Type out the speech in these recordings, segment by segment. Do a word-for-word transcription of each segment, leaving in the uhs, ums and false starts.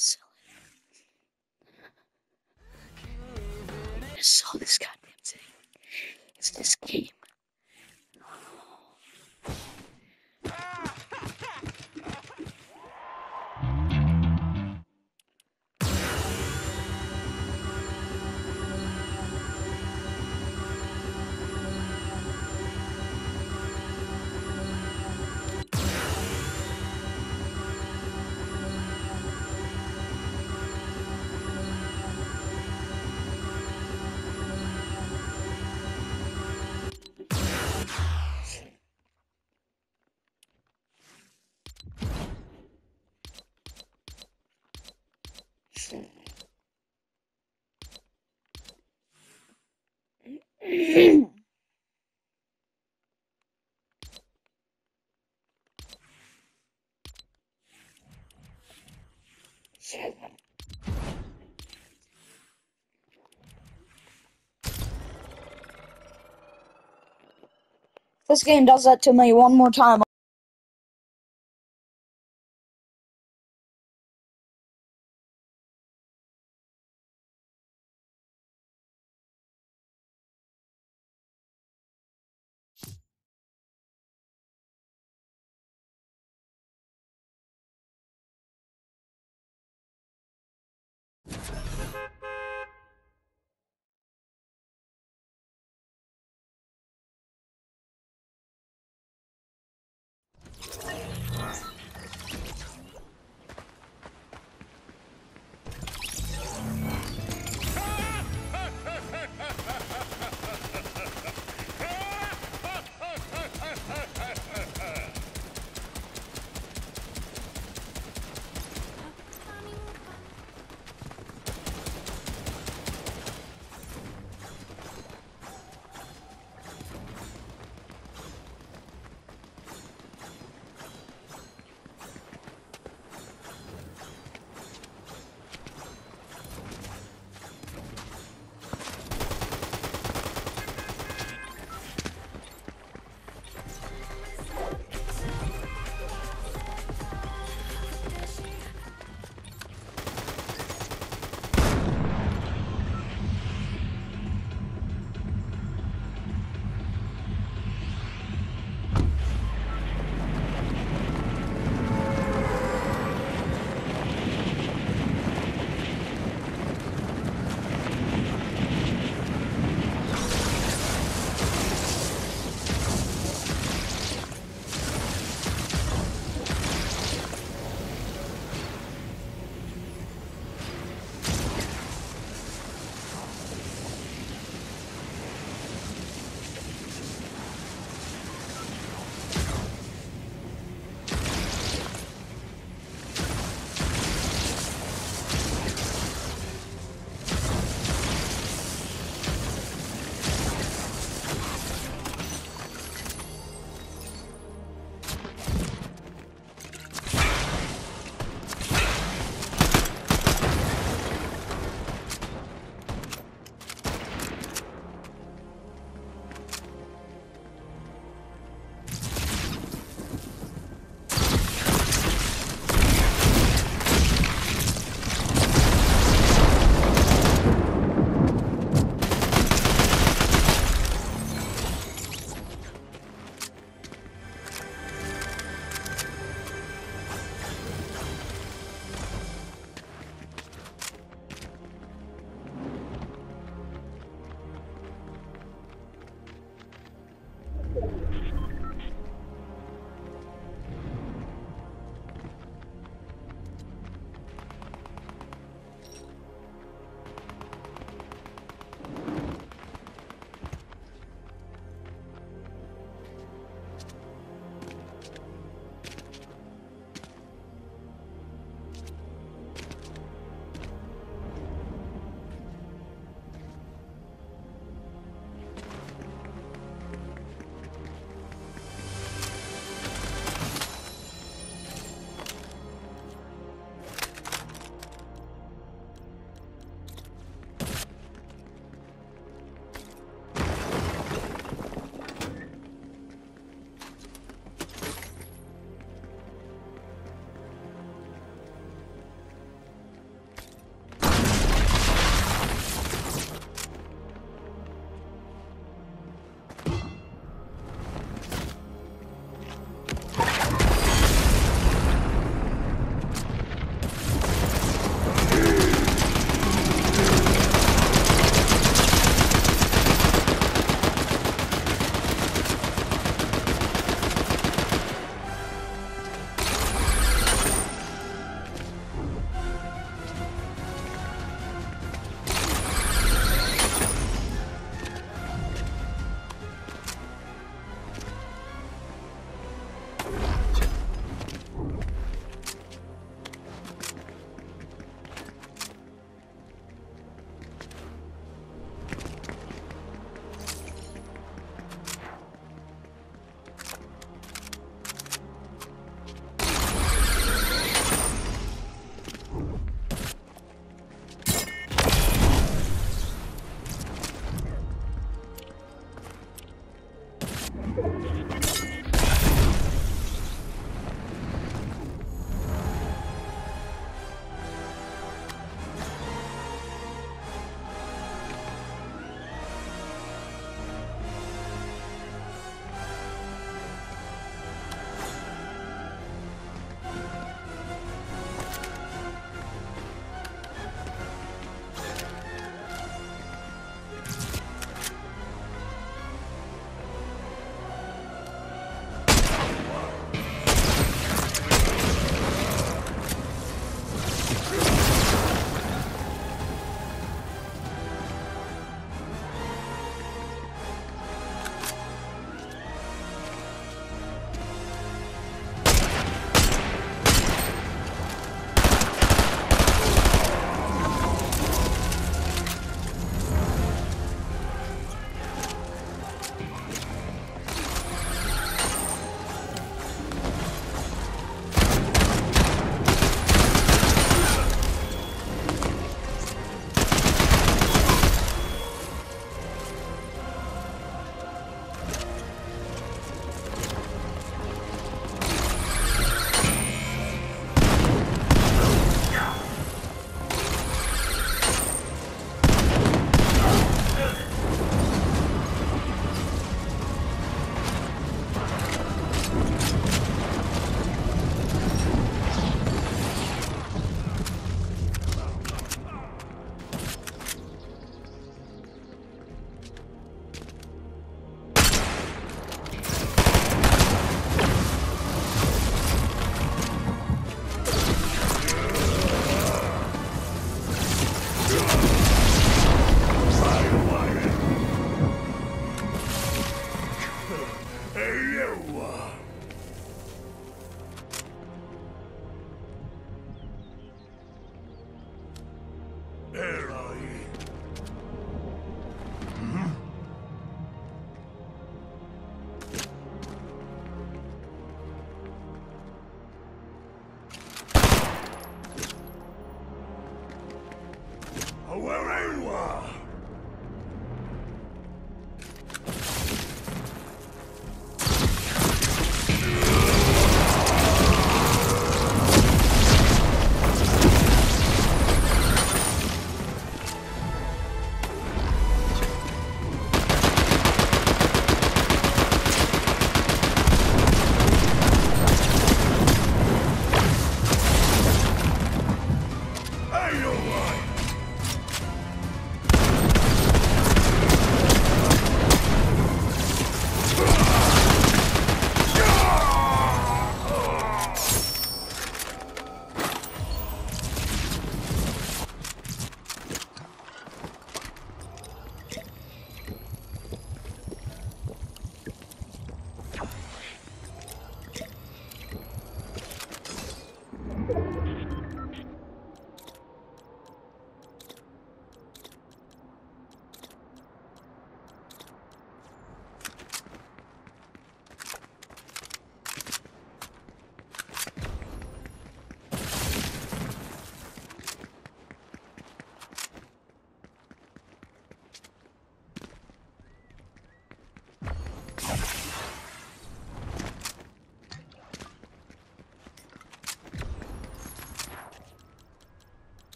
sell it. I'm gonna sell this goddamn thing. It's this game. This game does that to me one more time.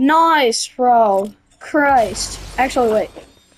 Nice, bro. Christ. Actually, wait.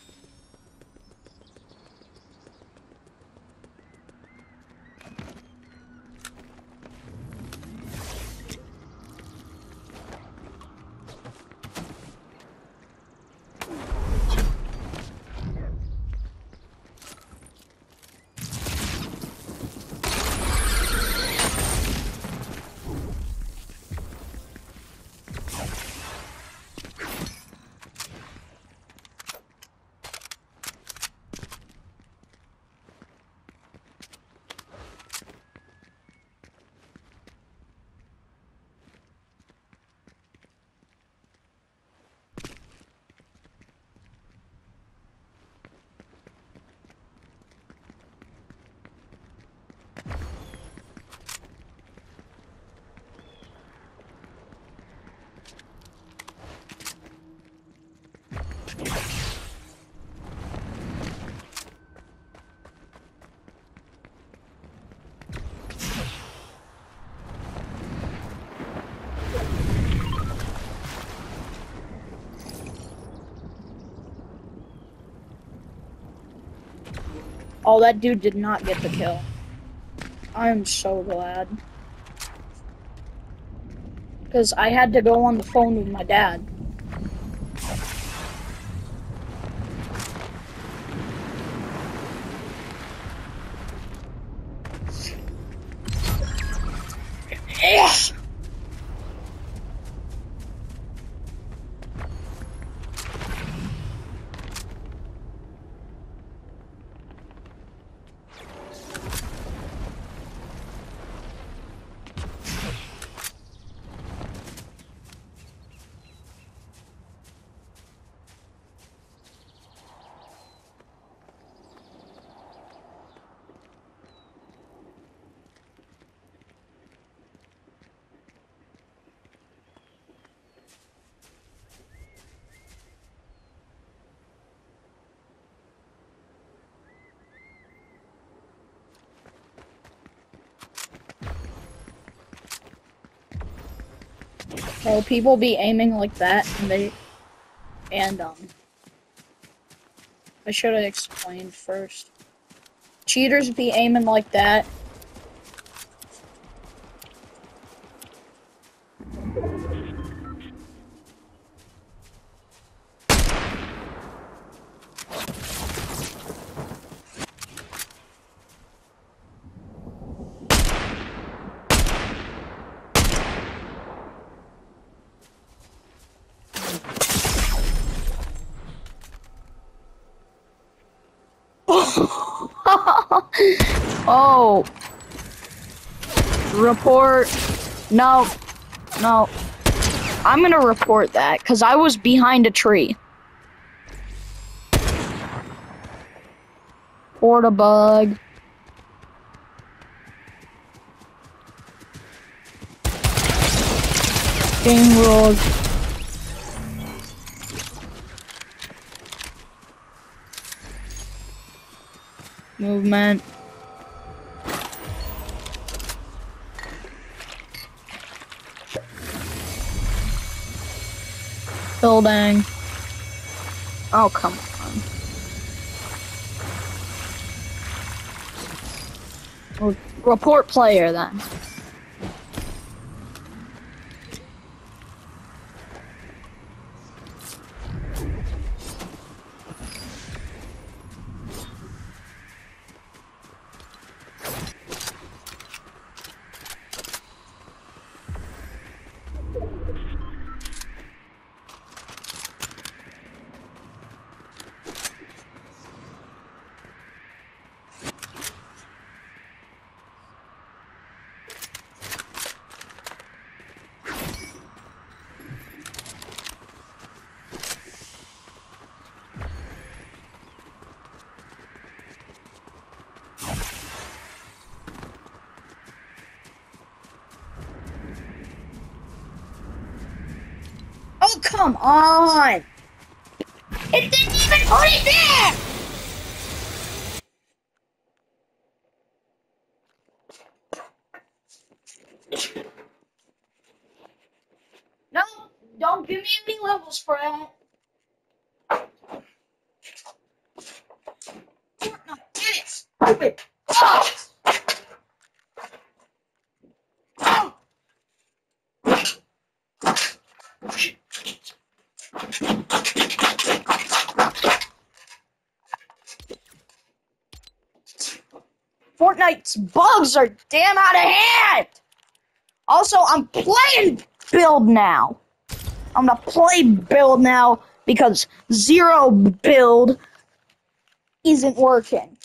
Oh, that dude did not get the kill. I am so glad. Because I had to go on the phone with my dad. Yes! So people be aiming like that, and they, and um, I should have explained first. Cheaters be aiming like that. Oh. Report. No. No. I'm gonna report that, because I was behind a tree. Porta bug. Game rules. Movement. Building. Oh, come on. Report player then. Oh, come on! It didn't even put it there! No, don't give me any levels for that. Fortnite, get it! Stupid! Oh! Oh! Fortnite's bugs are damn out of hand! Also, I'm playing build now. I'm gonna play build now because zero build isn't working.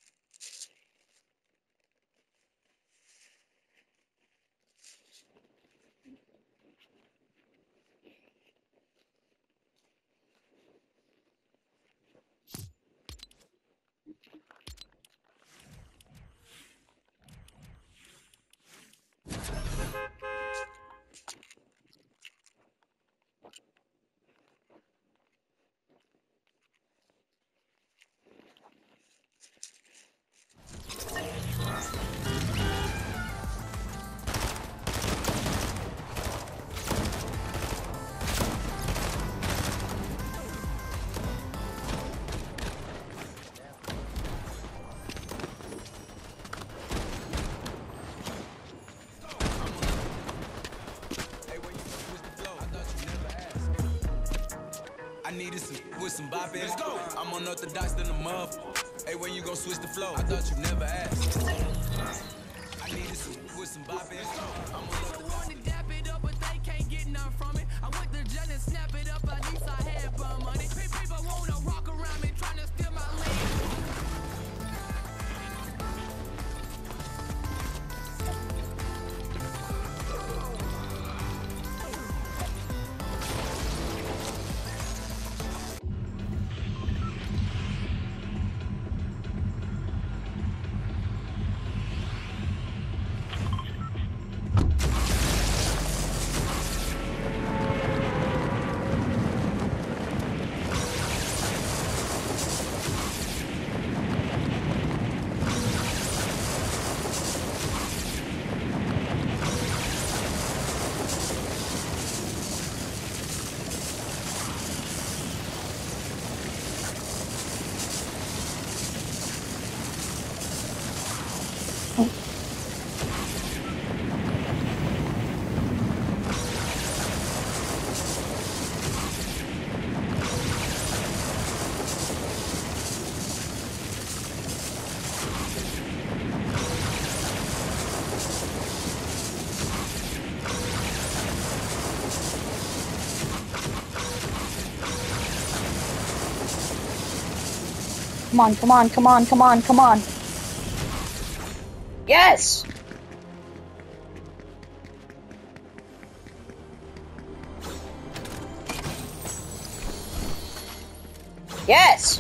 I needed some with some bop in. Let's go. I'm unorthodox than a muff. Hey, when you gon' switch the flow? I thought you never asked. I needed some with some bop in. I'm unorthodox. Dap it up, but they can't get none from it. I went to jail and snap it up. At least I had bum money. People wanna rock around me, trying to steal my lead. Come on, come on, come on, come on, come on. Yes! Yes!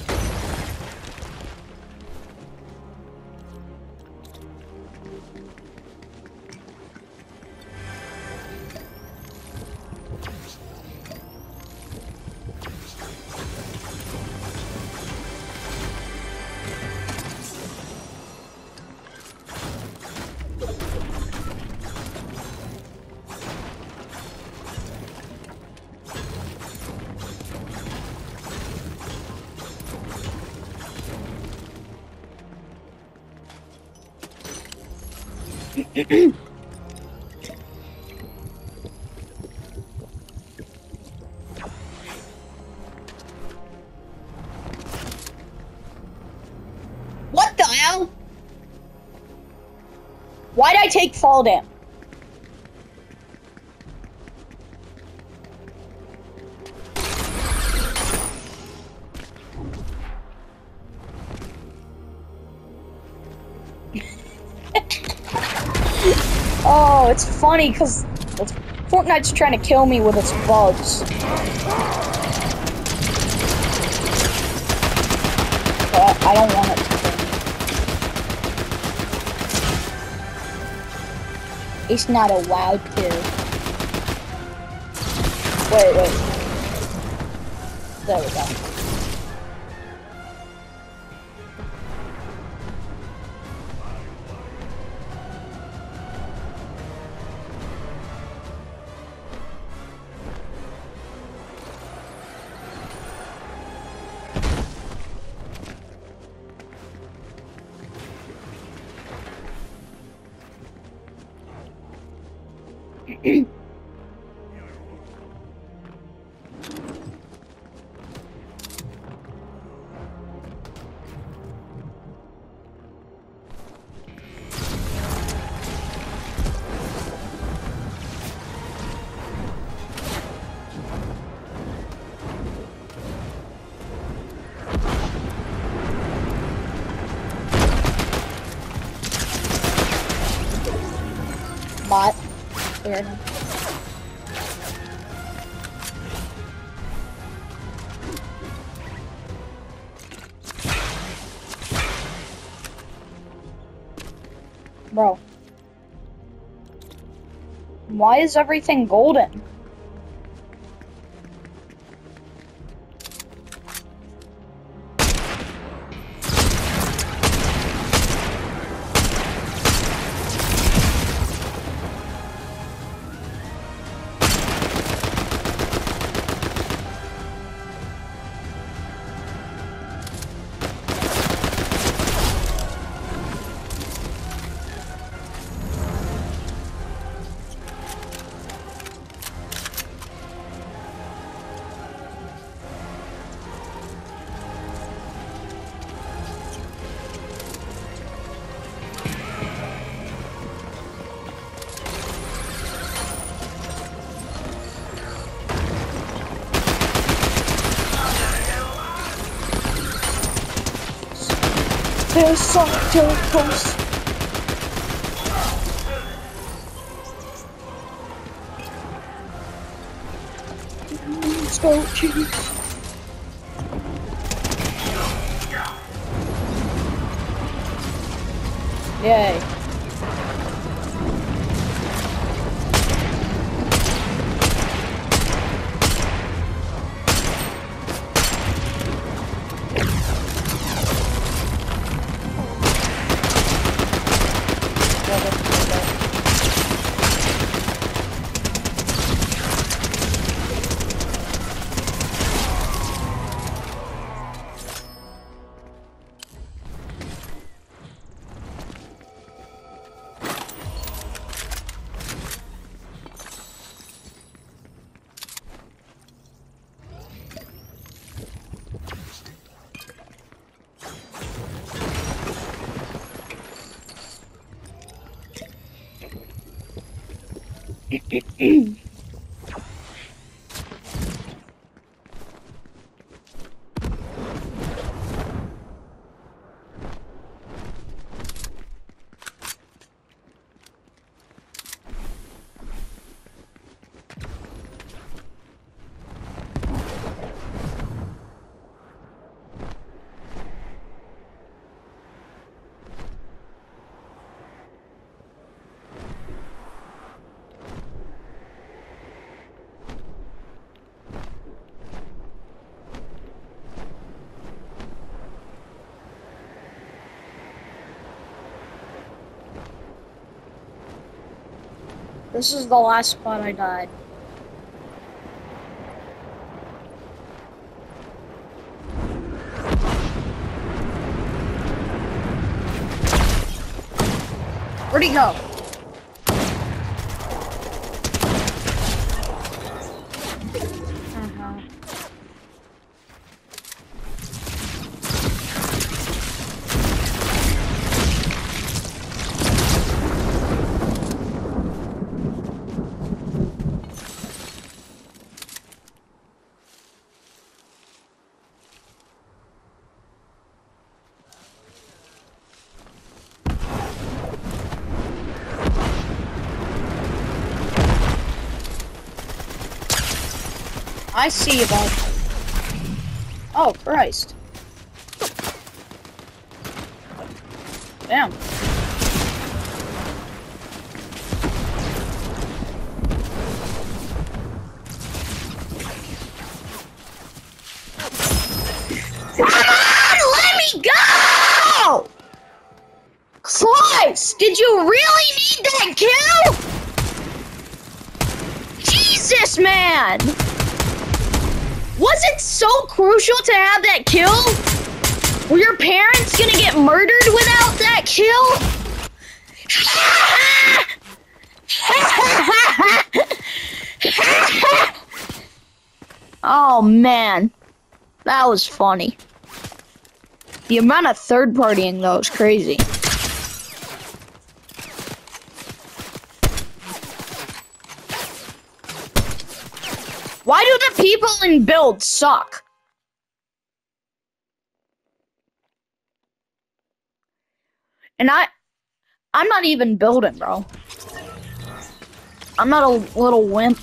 What the hell? Why'd I take fall damage? Oh, it's funny because Fortnite's trying to kill me with its bugs. But I don't want it to kill me. It's not a wild kill. Wait, wait. There we go. Bot. Weird. Bro. Why is everything golden? There's such a post. Let's go, cheese. Yay. This is the last spot I died. Where'd he go? Uh-huh. I see you, bud. Oh, Christ. Damn. Come on, let me go! Christ, did you really need that kill? Jesus, man! Was it so crucial to have that kill? Were your parents gonna get murdered without that kill? Oh man, that was funny. The amount of third partying though is crazy. Why do the people in build suck? And I, I'm not even building, bro. I'm not a little wimp.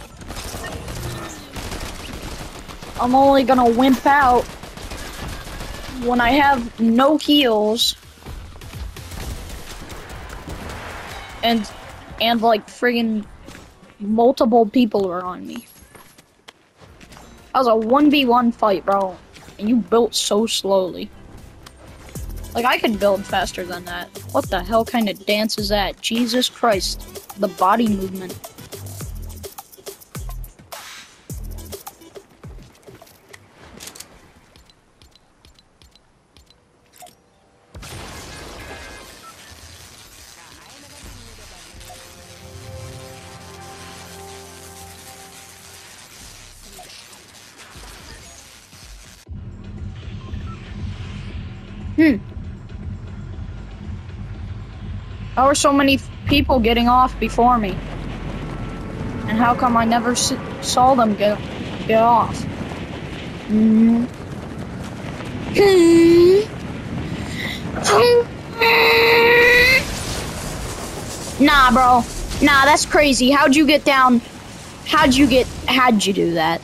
I'm only gonna wimp out when I have no heals and and like friggin' multiple people are on me. That was a one v one fight, bro, and you built so slowly. Like, I could build faster than that. What the hell kind of dance is that? Jesus Christ, the body movement. Hmm. How are so many people getting off before me? And how come I never s saw them get get off? Mm. Nah, bro. Nah, that's crazy. How'd you get down? How'd you get? How'd you do that?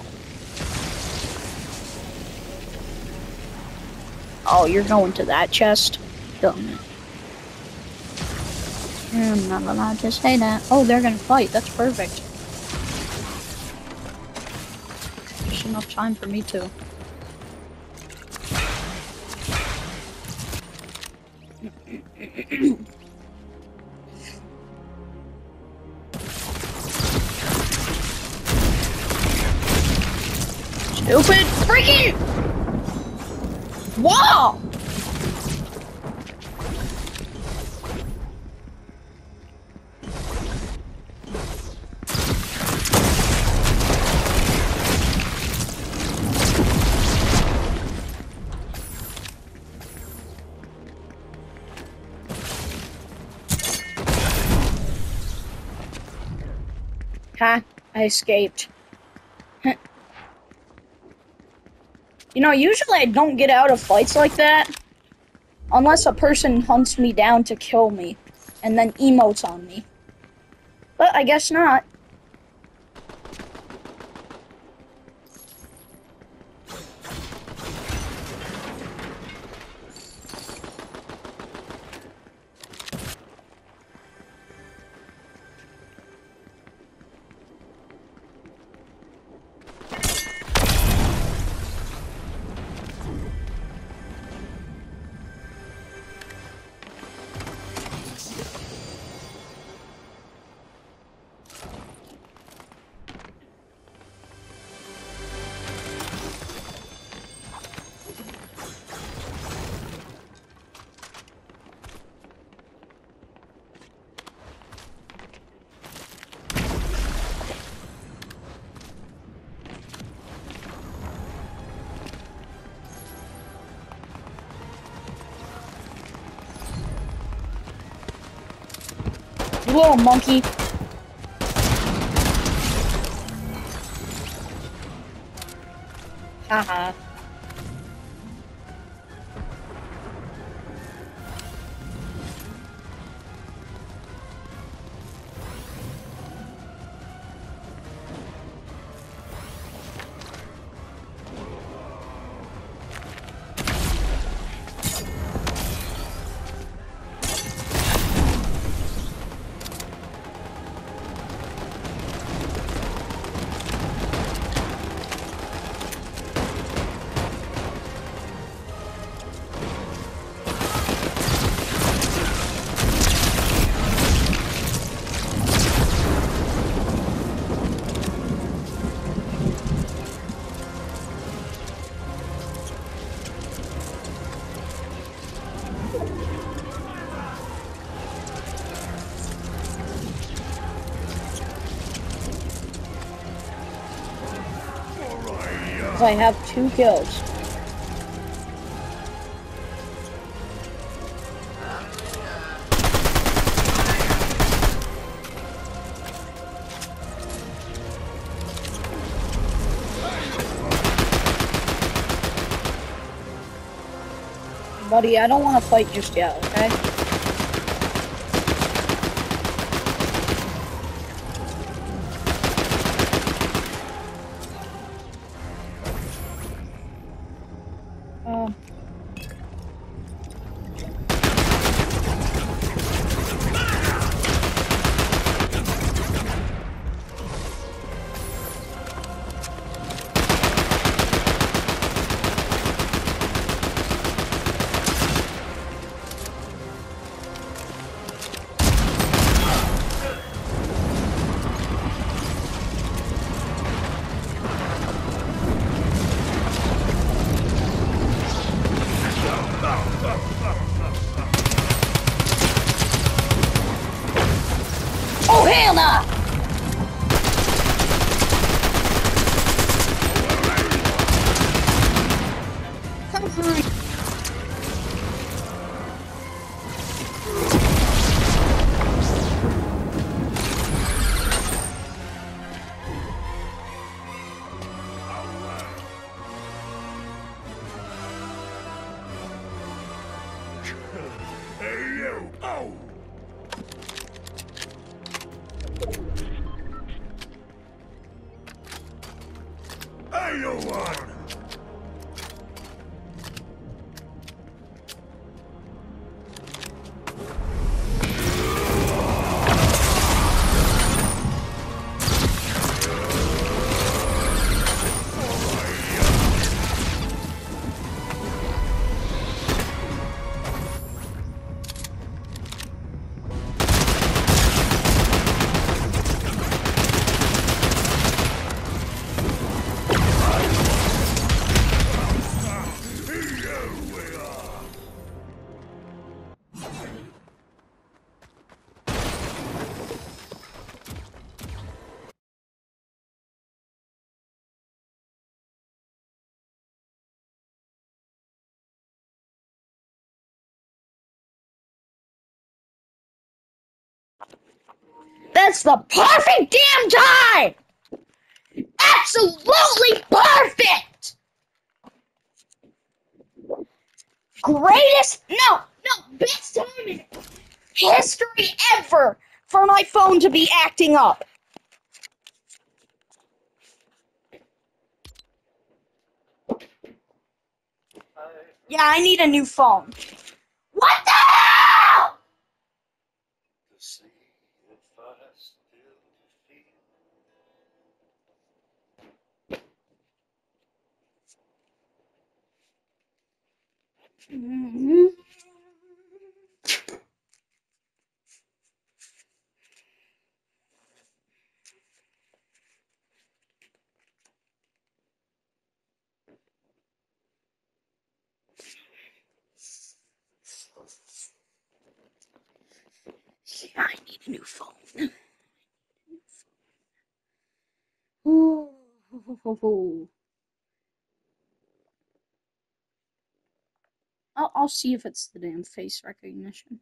Oh, you're going to that chest? Dumb it. I'm not allowed to say that. Oh, they're gonna fight. That's perfect. There's enough time for me to. Stupid freaking wall! Ha, I escaped. You know, usually I don't get out of fights like that unless a person hunts me down to kill me and then emotes on me. But I guess not. You little monkey. Haha. I have two kills. Buddy, I don't want to fight just yet, okay? Um... Oh, hell no! Hey, you! Oh! Hey, you one! That's the perfect damn time! Absolutely perfect! Greatest, no, no, best time in history ever for my phone to be acting up. Yeah, I need a new phone. What the hell? To see if I still feel. Mm-hmm. Yeah, I need a new phone. Ooh. I'll, I'll see if it's the damn face recognition.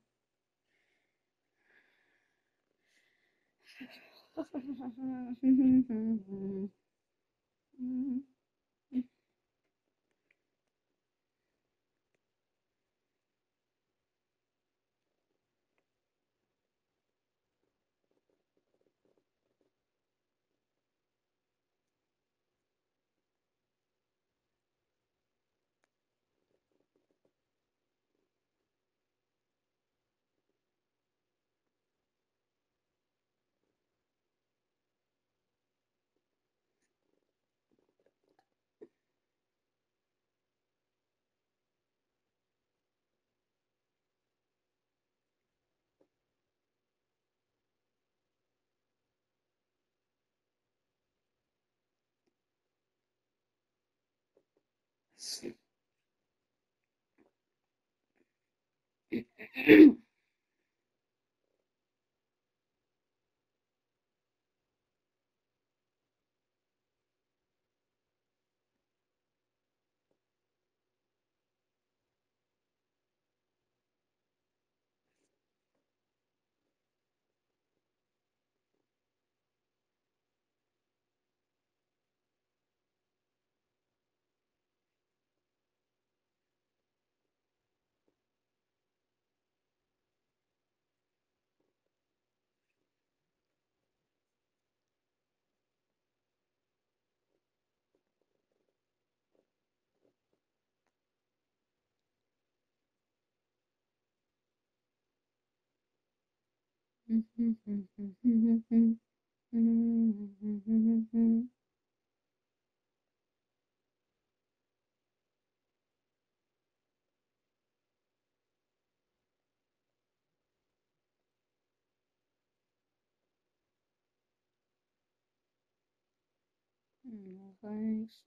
No thanks.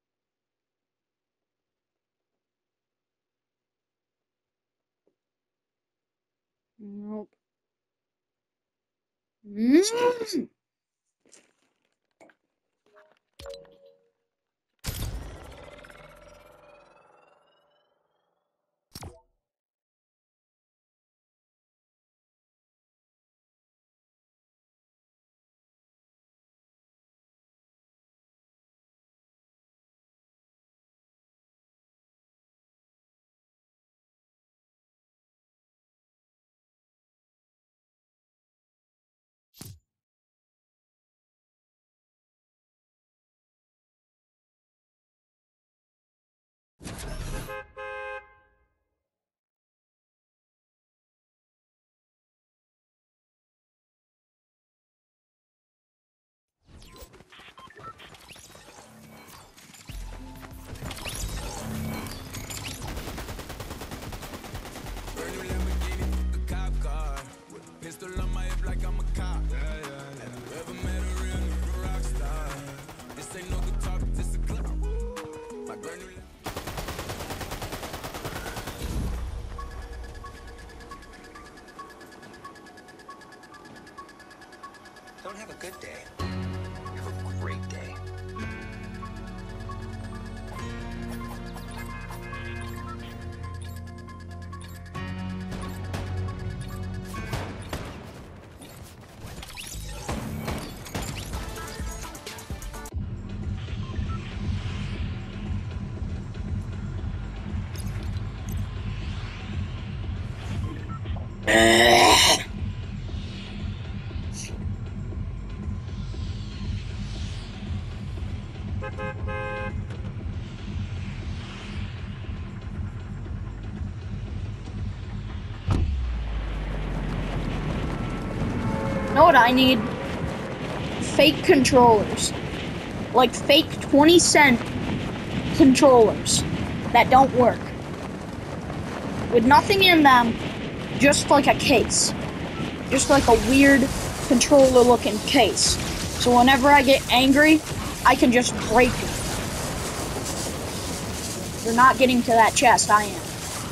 Nope. Mm. Brand new Lamborghini, a cop car. With a pistol on my hip like I'm a cop. Yeah, yeah, yeah. Have you ever met a real nigga rock star? This ain't no guitar, but this a club. My brand new Lam- Don't have a good day. Have a great day. Know what I need? Fake controllers. Like fake twenty cent controllers that don't work. With nothing in them, just like a case. Just like a weird controller looking case. So whenever I get angry, I can just break it. You're not getting to that chest, I am.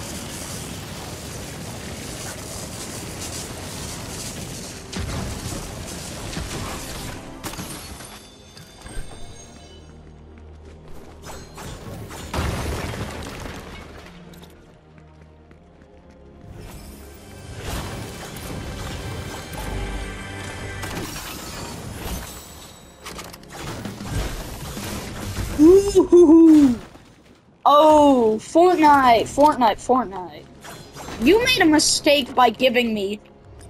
Ooh. Oh, Fortnite, Fortnite, Fortnite. You made a mistake by giving me...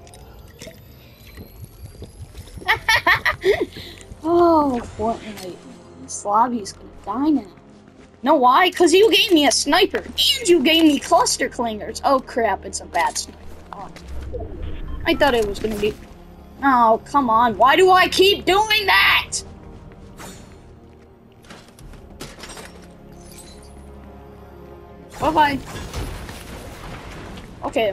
Oh, Fortnite. Slavy's gonna die now. Know why? Because you gave me a sniper, and you gave me cluster clingers. Oh crap, it's a bad sniper. Oh. I thought it was gonna be... Oh, come on. Why do I keep doing that? Bye-bye. Okay.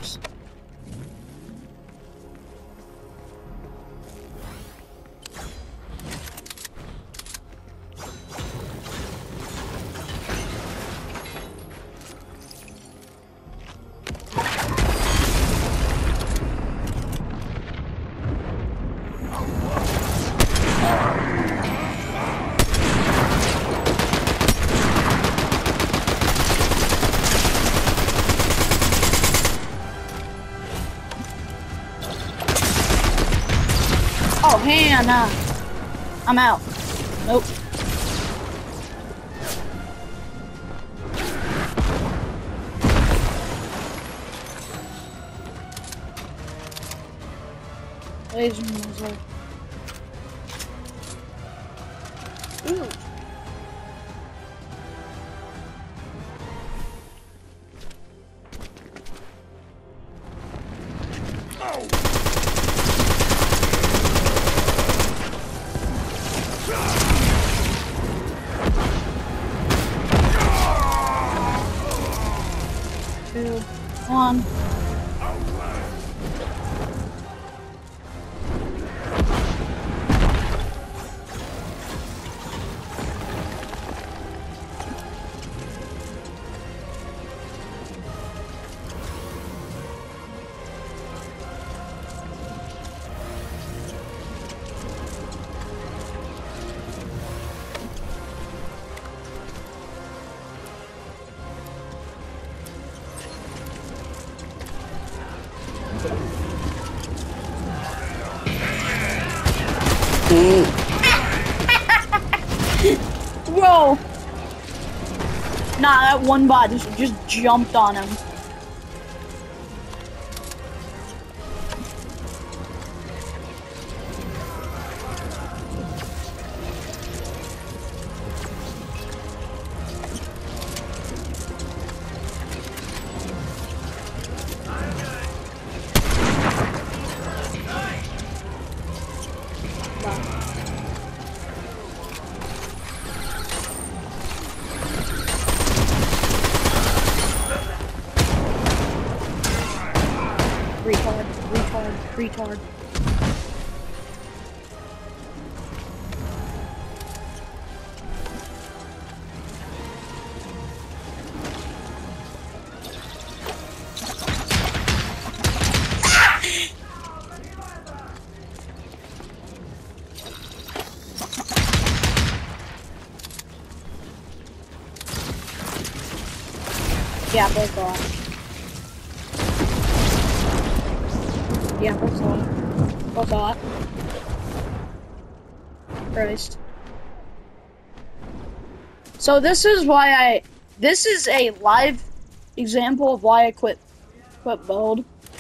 Oh, Hannah. I'm out. Nope. Laser muzzle. Ooh. Oh! Bro! Nah, that one bot just, just jumped on him. Retard, retard, retard. Yeah, both are. Yeah, both saw it. Both saw it. Christ. So this is why I, this is a live example of why I quit, quit build.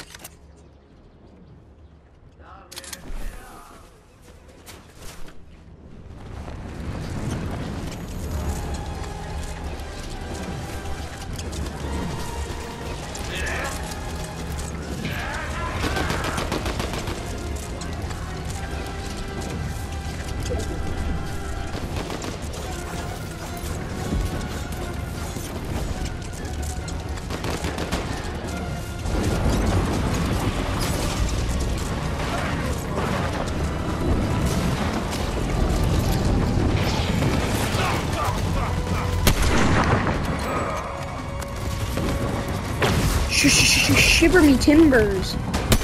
Sh sh sh shiver me timbers.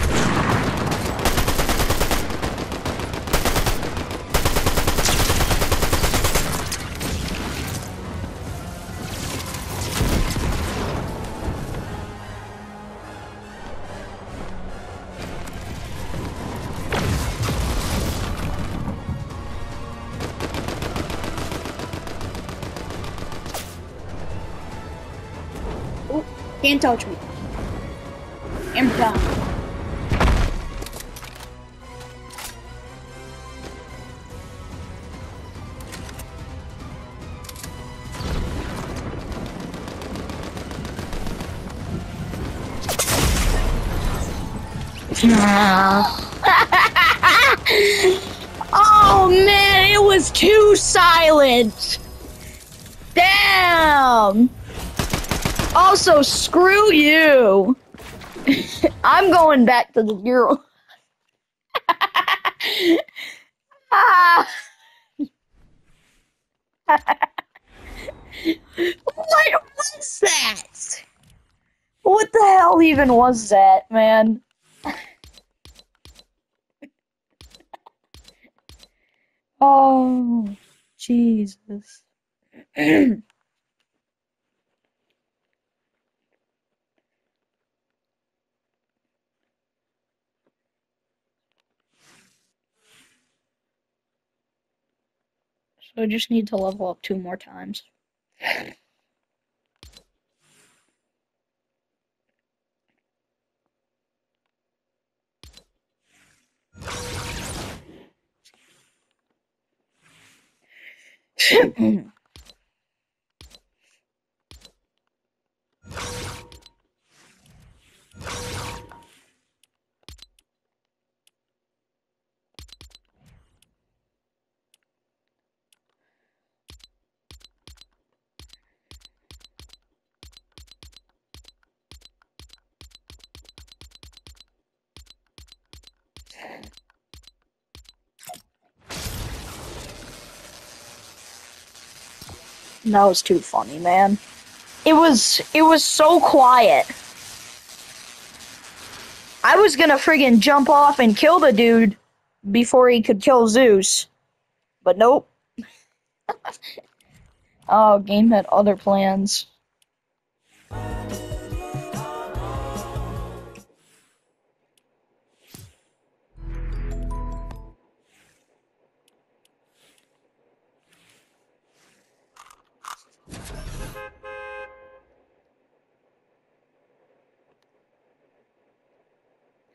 Oh, can't touch me. Amber down. Oh man, it was too silent. Damn. Also, screw you. I'm going back to the Euro. Ah. What was that? What the hell even was that, man? Oh, Jesus. So I just need to level up two more times. That was too funny, man. It was, it was so quiet. I was gonna friggin' jump off and kill the dude before he could kill Zeus. But nope. Oh, game had other plans.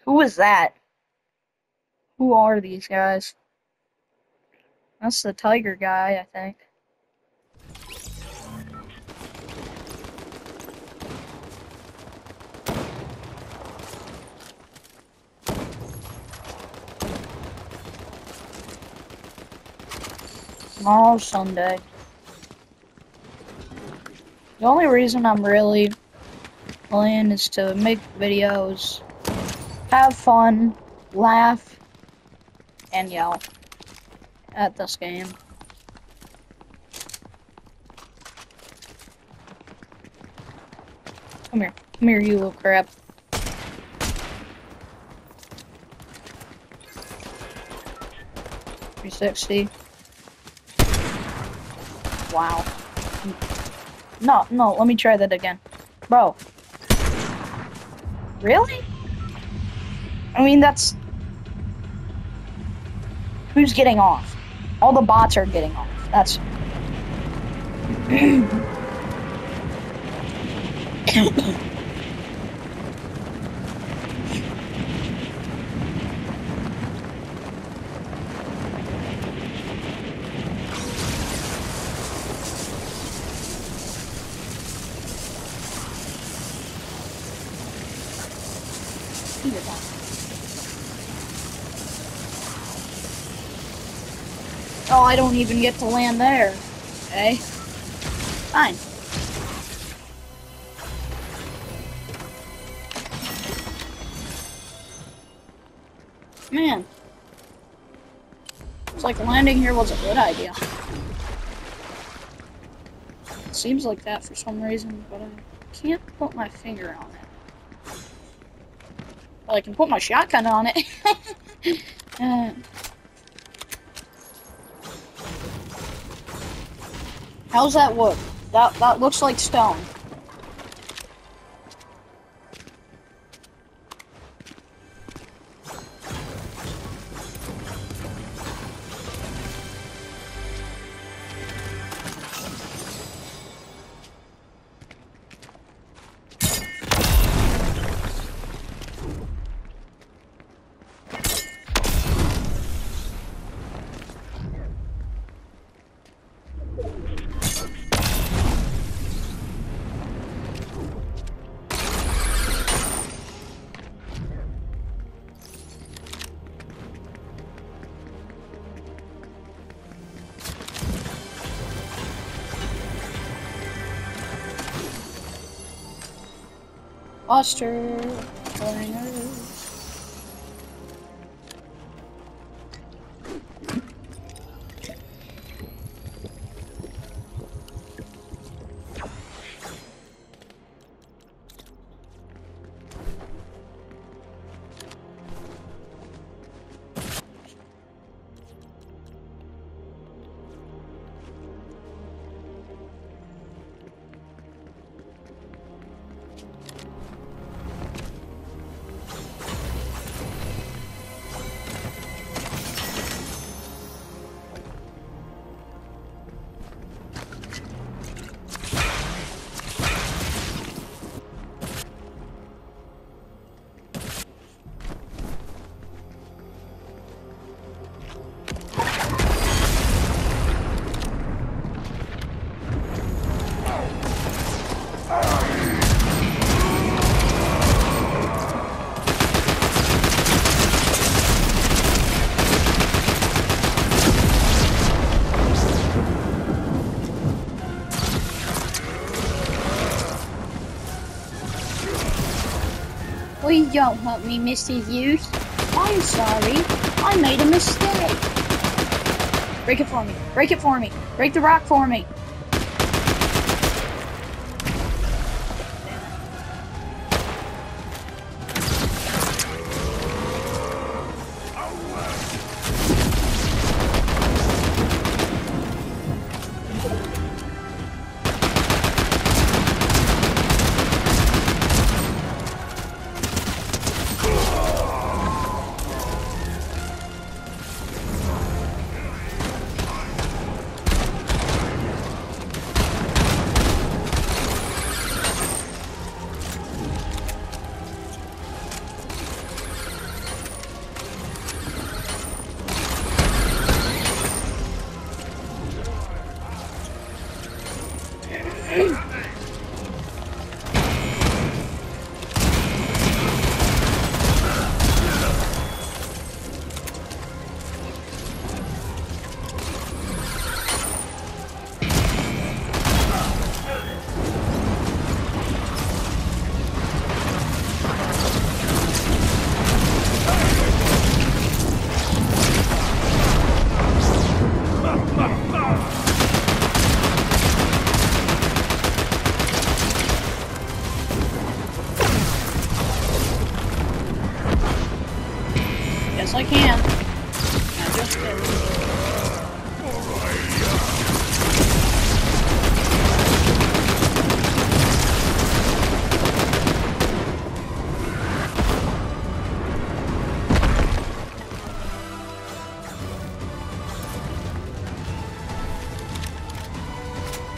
Who is that? Who are these guys? That's the tiger guy, I think. Tomorrow's Sunday. The only reason I'm really playing is to make videos, have fun, laugh, and yell at this game. Come here. Come here, you little crap. three sixty. Wow. No, no, let me try that again. Bro. Really? I mean, that's... Who's getting off? All the bots are getting off. That's... Oh, I don't even get to land there. Okay. Fine. Man. It's like landing here was a good idea. It seems like that for some reason, but I can't put my finger on it. Well, I can put my shotgun on it. uh, How's that wood? That that looks like stone. Foster Foreigners. Please don't help me, Mister Hughes. I'm sorry. I made a mistake. Break it for me. Break it for me. Break the rock for me.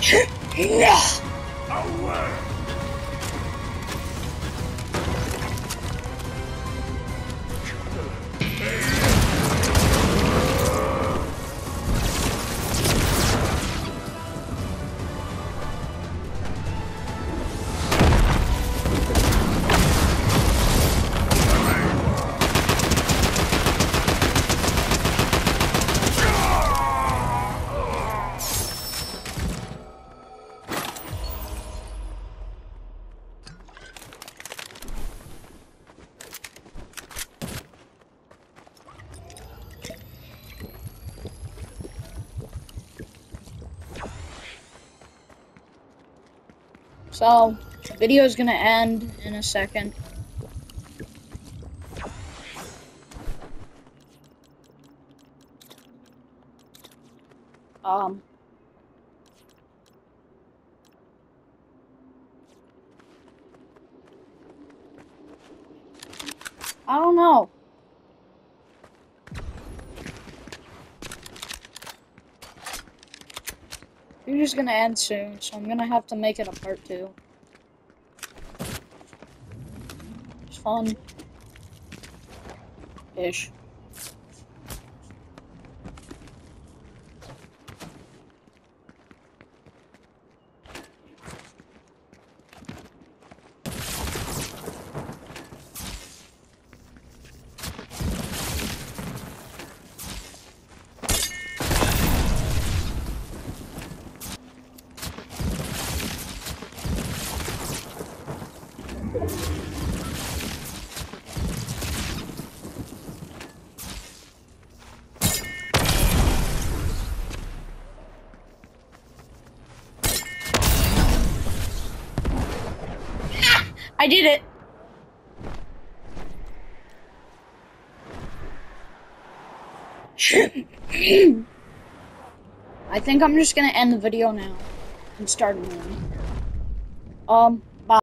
Away! So, the video is gonna end in a second. Um. I don't know. You're just gonna end soon, so I'm gonna have to make it a part two. It's fun. Ish. I did it! I think I'm just gonna end the video now and start a new one. Um,